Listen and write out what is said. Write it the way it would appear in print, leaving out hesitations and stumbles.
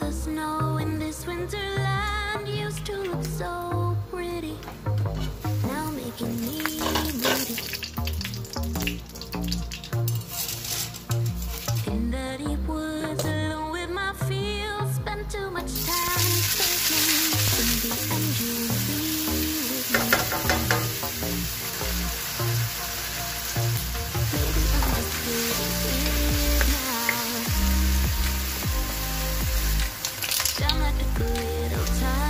the snow in this winterland used to look so pretty, now making me moody. In the deep woods, alone with my feels, spend too much time thinking. In the end, you'll be with me. Maybe I'm just feeling it now. Down like a little time.